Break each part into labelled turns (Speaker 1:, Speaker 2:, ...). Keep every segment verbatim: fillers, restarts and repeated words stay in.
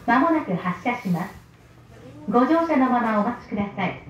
Speaker 1: まもなく発車します。ご乗車のままお待ちください。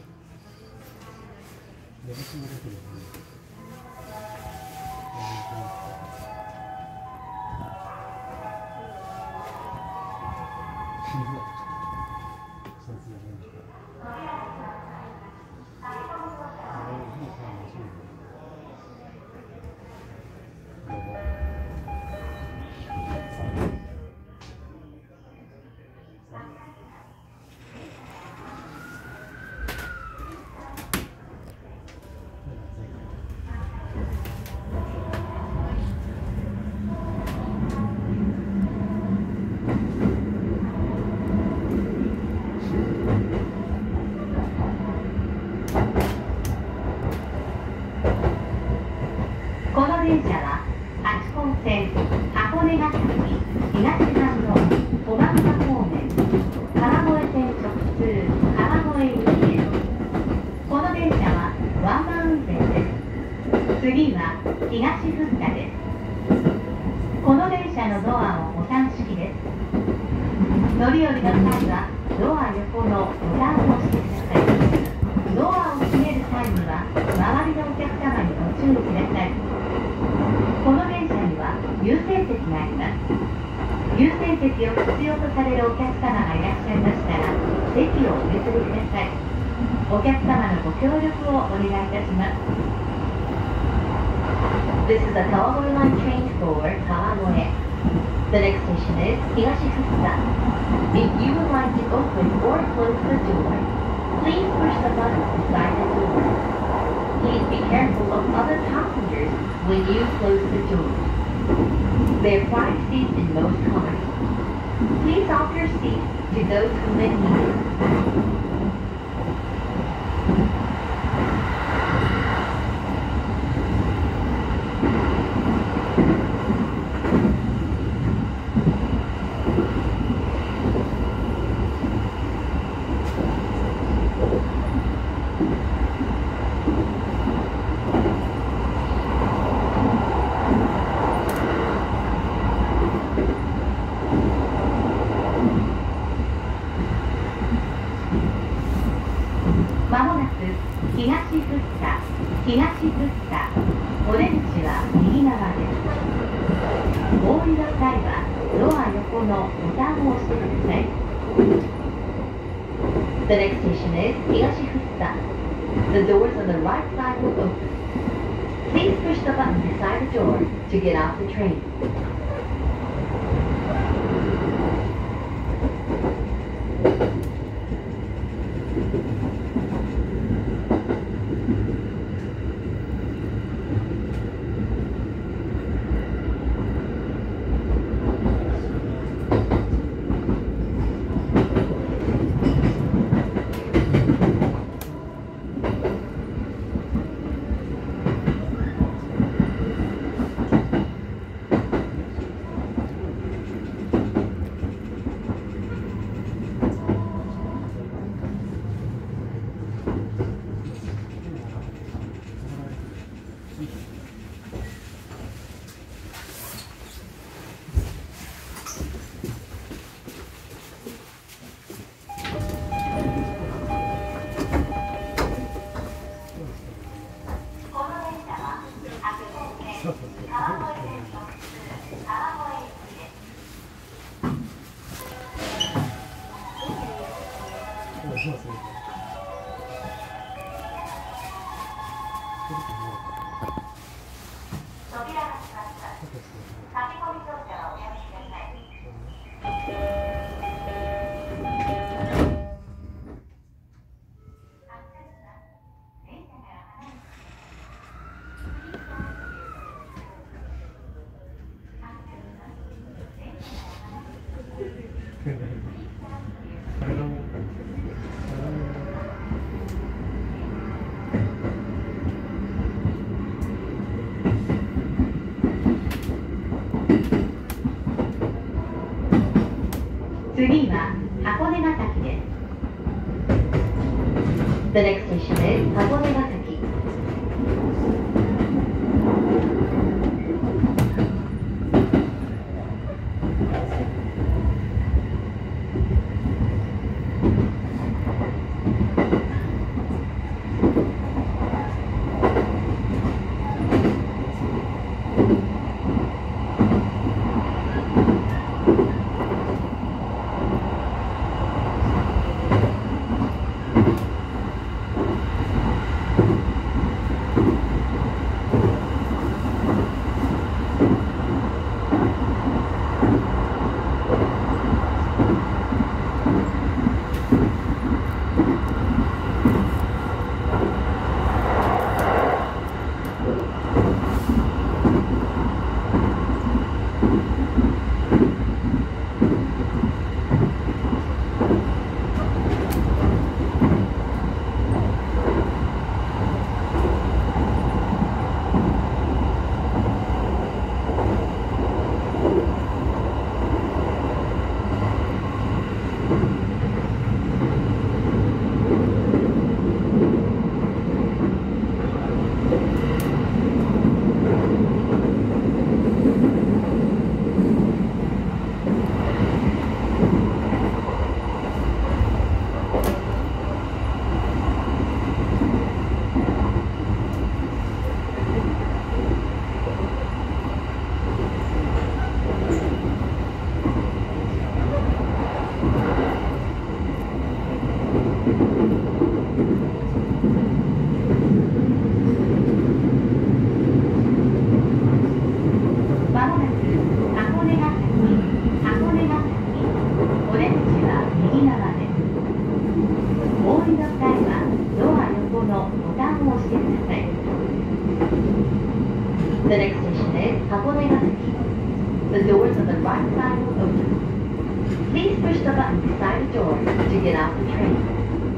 Speaker 1: この電車は八高線箱根ヶ崎東半道小松田方面川越線直通川越行きです。この電車はワンマン運転です。次は東福生です。この電車のドアをボタン式です。乗り降りの際はドア横のボタンを押してください。ドアを閉める際には周りのお客様にご注意ください。この電車には優先席があります。優先席を必要とされるお客様がいらっしゃいましたら席をお譲りください。お客様のご協力をお願いいたします。This is a Kawagoe Line train for Kawagoe. The next station is Higashifukusa. If you would like to open or close the door, please push the button beside the door. Please be careful of other passengers when you close the doors. There are five seats in most cars. Please offer your seat to those who may need it. まもなく東福生、東福生、お出口は右側です。お降りの際はドア横のボタンを押してください。The next station is Higashifukusa. The doors on the right side will open. Please push the button beside the door to get off the train. 次は箱根ヶ崎です。The next station is 箱根ヶ崎。 はドア横のボタンを押してください。The next station is Hakonegaseki. The doors on the right side will open. Please push the button beside the door to get out the train.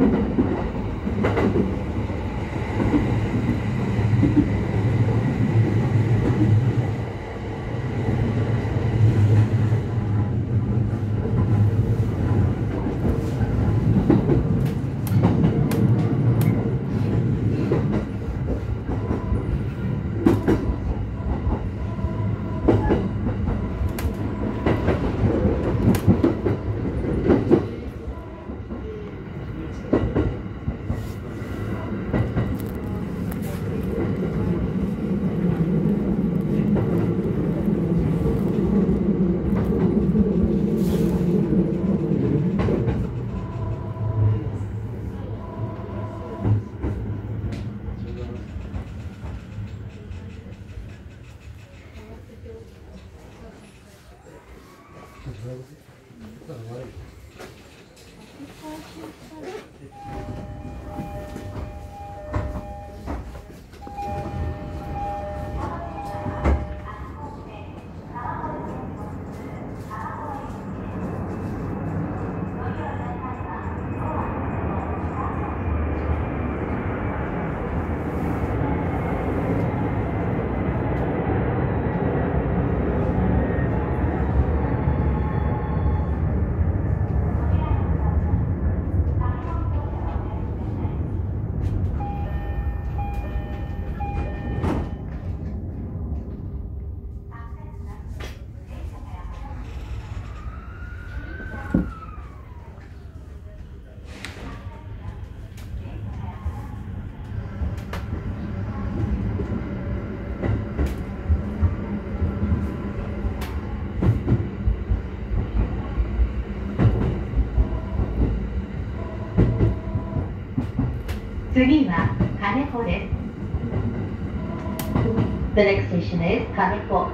Speaker 1: 次は金子です。The next station is 金子。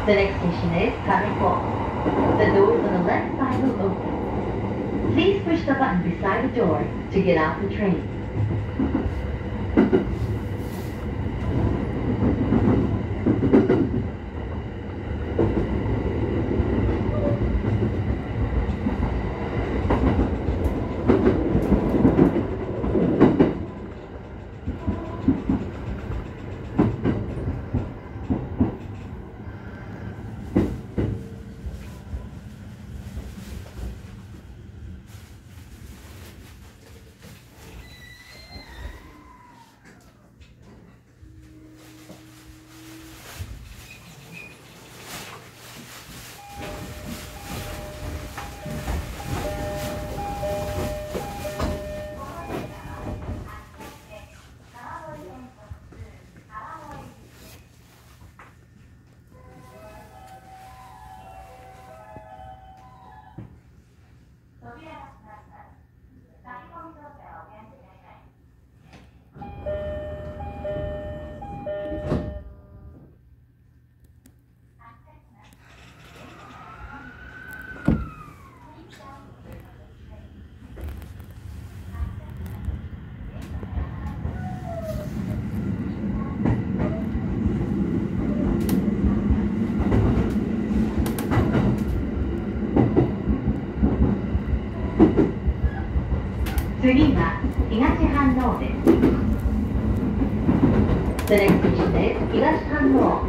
Speaker 1: The next station is Kaneko. The doors on the left side will open. Please push the button beside the door to get out the train. 次は東飯能です。The next station is 東飯能。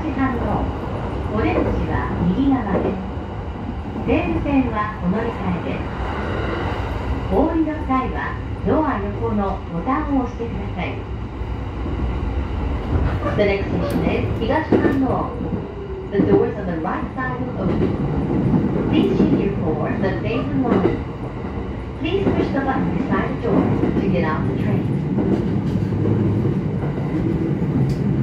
Speaker 1: 反応。お出口は右側です。西武線はお乗り換えです。お降りの際はドア横のボタンを押してください。The next station is 東反応。The doors on the right side will open. Please check your for the Seibu line. Please push the button beside the door to get off the train.